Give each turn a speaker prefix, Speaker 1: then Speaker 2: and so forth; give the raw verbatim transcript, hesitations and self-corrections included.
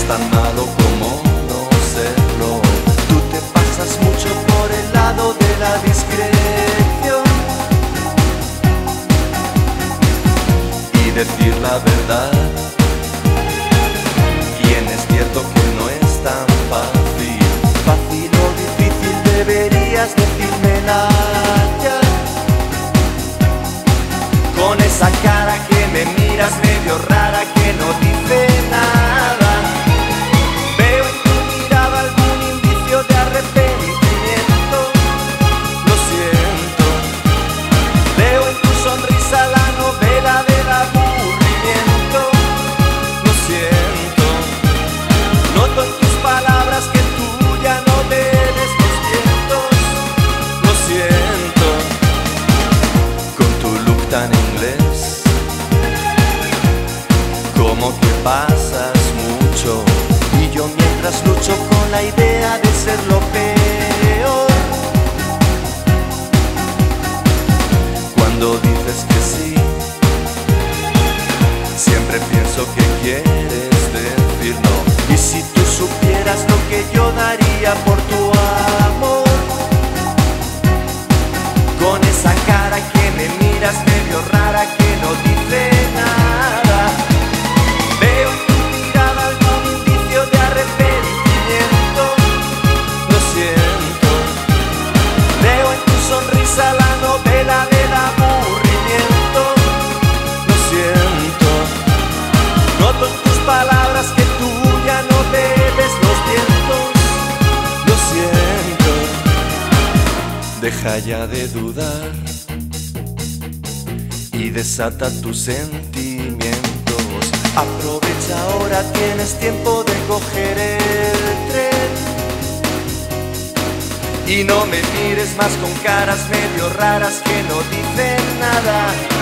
Speaker 1: tan malo como no serlo. Tú te pasas mucho por el lado de la discreción y decir la verdad. Bien es cierto que no es tan fácil, fácil o difícil deberías decírmela ya. Con esa cara que me miras medio rara que no dice nada. Veo en tu mirada algún indicio de arrepentimiento. Lo siento. Veo en tu sonrisa la novela del aburrimiento. Lo siento. Noto en tus palabras que tú ya no debes los vientos. Lo siento. Con tu look tan inglés, como que pasas mucho, y yo mientras lucho con la idea de ser lo peor. Cuando dices que sí, siempre pienso que quieres decir no. Y si tú supieras lo que yo daría por tu amor, con esa cara que me miras medio rara que no dice nada. Veo en tu mirada algún indicio de arrepentimiento. Lo siento. Veo en tu sonrisa la novela del aburrimiento. Lo siento. Noto en tus palabras que tú ya no bebes los vientos. Lo siento. Deja ya de dudar y desata tus sentimientos. Aprovecha ahora, tienes tiempo de coger el tren. Y no me mires más con caras medio raras que no dicen nada.